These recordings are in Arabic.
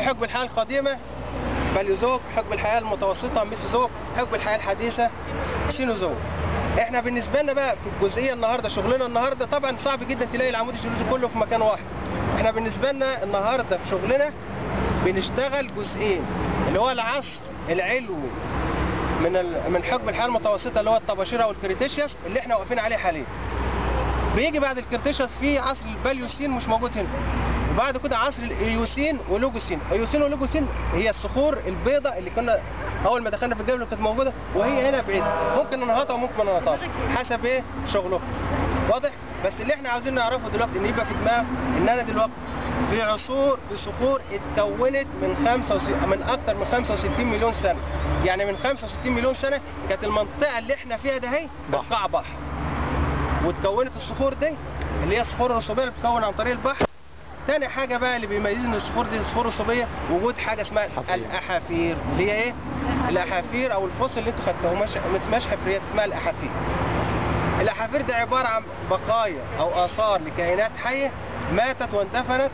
حقب الحياه القديمه باليوزوك، حقب الحياه المتوسطه ميسوزوك، حقب الحياه الحديثه سينوزوك. احنا بالنسبه لنا بقى في الجزئيه النهارده، شغلنا النهارده طبعا صعب جدا تلاقي العمود الجيولوجي كله في مكان واحد. احنا بالنسبه لنا النهارده في شغلنا بنشتغل جزئين، اللي هو العصر العلوي من حقب الحياه المتوسطه اللي هو الطباشيره والكريتيشيوس اللي احنا واقفين عليه حاليا. بيجي بعد الكريتيشيوس في عصر الباليوسين مش موجود هنا. وبعد كده عصر الايوسين ولوجوسين. ايوسين ولوجوسين هي الصخور البيضاء اللي كنا اول ما دخلنا في الجبل كانت موجوده، وهي هنا بعيد، ممكن ننهضها وممكن ما ننهضهاش حسب ايه شغلهم. واضح؟ بس اللي احنا عاوزين نعرفه دلوقتي ان يبقى في دماغ ان انا دلوقتي في صخور اتكونت من اكثر من 65 مليون سنه. يعني من 65 مليون سنه كانت المنطقه اللي احنا فيها ده هي قاع بحر. واتكونت الصخور دي اللي هي الصخور الرسوبيه اللي بتتكون عن طريق البحر. تاني حاجه بقى اللي بيميز ان الصخور دي صخور رسوبيه وجود حاجه اسمها الاحافير، اللي هي ايه؟ الاحافير او الفصل اللي انتوا خدتوه ما اسمهاش حفريات، اسمها الاحافير. الاحافير دي عباره عن بقايا او اثار لكائنات حيه ماتت واندفنت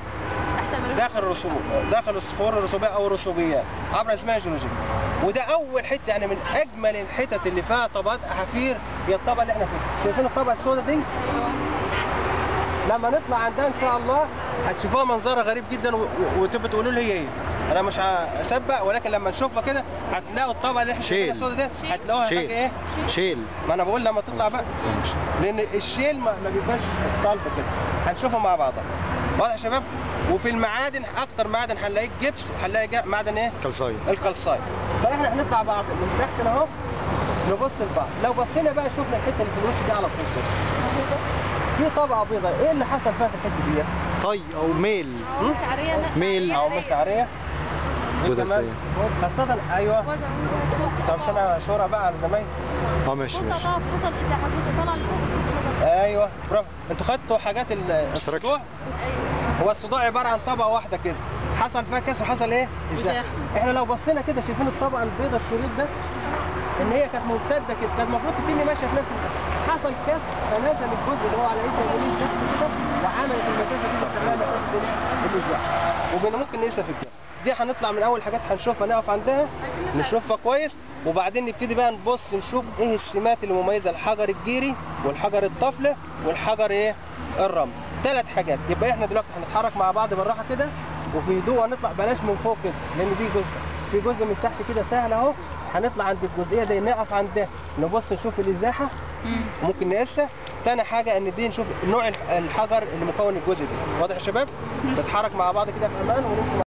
داخل الصخور الرسوبيه او الرسوبيات عبر ازمان جيولوجيه. وده اول حته، يعني من اجمل الحتت اللي فيها طبقات احافير هي الطبقه اللي احنا فيها. شايفين الطبقه السوداء دي؟ لما نطلع عندها ان شاء الله هتشوفوها منظرها غريب جدا وتبقوا تقولوا لي هي ايه. انا مش هسبق، ولكن لما نشوفها كده هتلاقوا الطبقه اللي احنا شايفينها السوداء دي هتلاقوها حاجه ايه؟ شيل. ما انا بقول لما تطلع بقى، لان الشيل ما بيبقاش صلب كده. هنشوفها مع بعضها. واضح يا شباب؟ وفي المعادن اكتر معدن هنلاقيه الجبس، وهنلاقي معدن ايه؟ كالسايت. الكالسايت. فاحنا هنطلع بعض من تحت اهو نبص لبعض. لو بصينا بقى شفنا الحته اللي في الوش دي على طول في طبقه بيضاء، ايه اللي حصل فيها في الحته دي؟ طي او ميل. ميل او مستعريه. خاصة ايوه. طب سامع شورى بقى على زمايلي. ماشي. ايوه برافو. انتوا خدتوا حاجات الصدوع؟ هو الصدوع عباره عن طبقه واحده كده حصل فيها كسر، حصل ايه؟ ازاي؟ احنا لو بصينا كده شايفين الطبقه البيضاء الشريط ده ان هي كانت ممتده كده، كانت المفروض تتني ماشيه في نفس حصل كسر فنزل الجزء اللي هو على ايد اليمين كده وعملت المسافه دي بنسميها مسافه الازاحه. وممكن نقيسها في الجبل. دي هنطلع من اول حاجات هنشوفها نقف عندها نشوفها كويس، وبعدين نبتدي بقى نبص نشوف ايه السمات اللي مميزه، الحجر الجيري والحجر الطفله والحجر ايه؟ الرمل. 3 حاجات. يبقى احنا دلوقتي هنتحرك مع بعض بالراحه كده وفي هدوء، هنطلع بلاش من فوق كده لان دي في جزء من تحت كده سهل اهو. هنطلع عند الجزئيه دي نقف عندها نبص نشوف الازاحه ممكن نقيسها. تاني حاجه ان دي نشوف نوع الحجر اللي مكون الجزء ده. واضح يا شباب؟ نتحرك مع بعض كده في امان ونمشي